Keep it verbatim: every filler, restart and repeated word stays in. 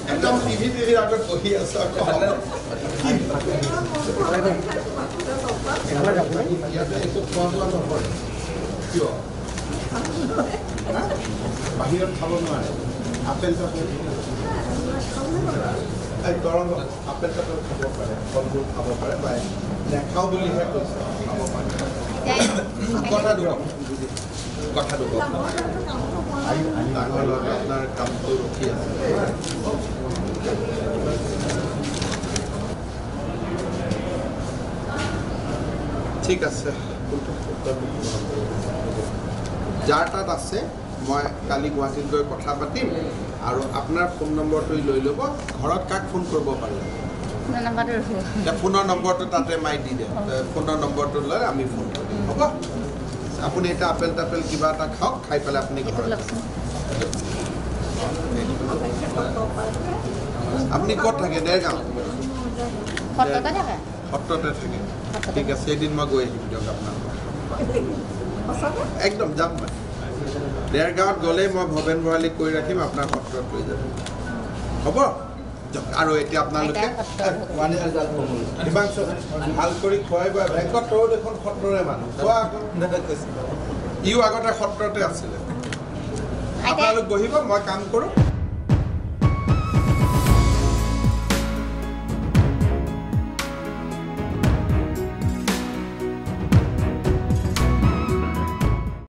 একদম টিভি টিভিৰ আগত বহি আছো ইয়াতে একো খোৱা বোৱা নকৰে কিয় বাহিৰত খাব নোৱাৰে আপেল চাপেল গৰম আপেল চাপেল খাব পাৰে ফলবোৰ খাব পাৰে বা নেখাওঁ বুলিহে কৈছে খাব পাৰে কথাটো কথাটো ডাঙৰ ল'ৰা আপোনাৰ কামটো ৰখি আছে ঠিক আছে যাৰ তাত আছে মই কালি গুৱাহাটীত গৈ কথা পাতিম আৰু আপোনাৰ ফোন নম্বৰটো লৈ ল'ব ঘৰত কাক ফোন কৰিব পাৰিব ফোনৰ নম্বৰটো তাতে মাই দি দিয়ক ফোনৰ নম্বৰটো লৈ আমি ফোন কৰিম হ'ব আপুনি এটা আপেল টাপেল কিবা এটা খাওক খাই পেলাই আপুনি ঘৰত আপুনি ক'ত থাকে দেৰগাঁও সত্ৰতে থাকে ঠিক আছে এদিন মই গৈ আহিম দিয়ক আপোনাৰ একদম যাম মই দেৰগাঁৱত গ'লেই মই ভৱেন ভৰালীক কৈ ৰাখিম আপোনাৰ সত্ৰত লৈ যাব হ'ব আৰু এতিয়া আপোনালোকে হিমাংশু ভাল কৰি খুৱাই বোৱাই বেংকত তয়ো দেখোন সত্ৰৰে মানুহ খোৱা ইও আগতে সত্ৰতে আছিলে আপোনালোক বহিব মই কাম কৰোঁ